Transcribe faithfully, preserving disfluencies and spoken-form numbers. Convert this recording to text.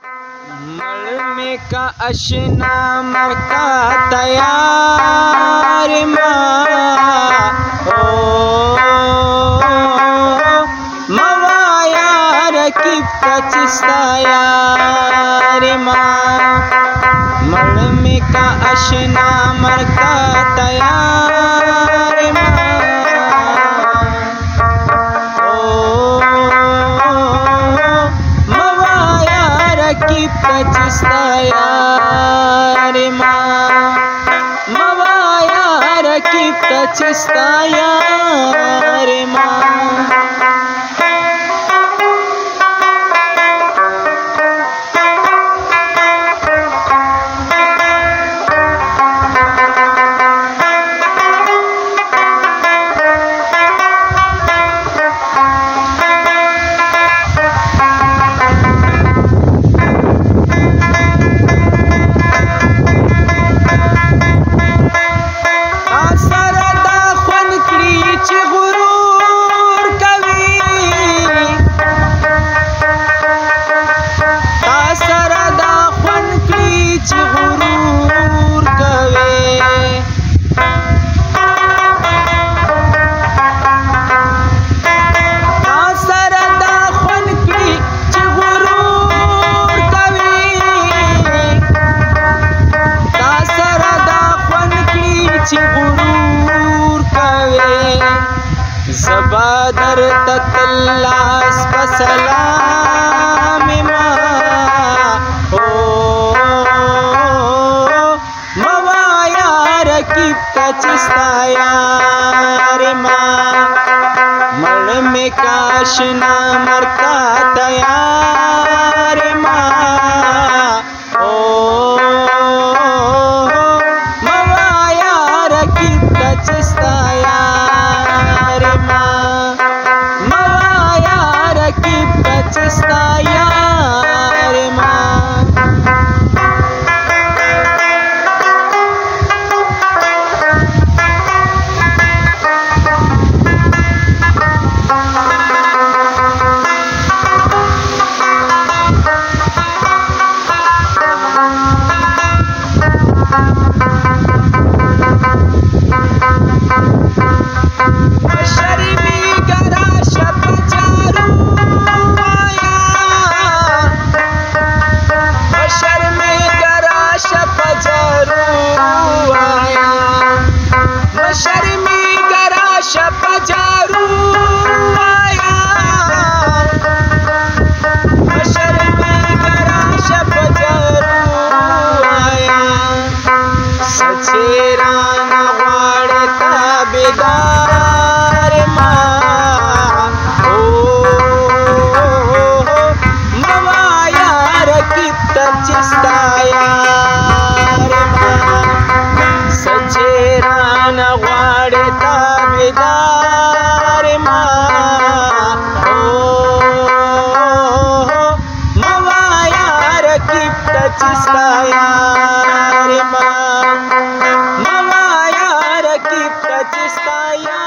मल में का अशना मरका तैयार माँ ओ मवाया रकीब कचिस्ता यार माँ मल में का अशना मरका तैयार माँ की प्रचिस्ता यार माँ मवाया की प्रचिस्ता यार माँ ज़बादर ततल्लास बसलाम माँ हो मवाया रकीब कचिस्ता यार माँ मल में काशना मरका तैयार माँ ओ मवाया रकीब कचिस्ता यार मवाया रकीब कचिस्ता यार माँ बेदार माँ ओ मवाया रकीब कचिस्ता यार माँ सचेरा नवाड़े ताबेदार माँ ओ मवाया रकीब कचिस्ता यार माँ मवाया रकीब कचिस्ता यार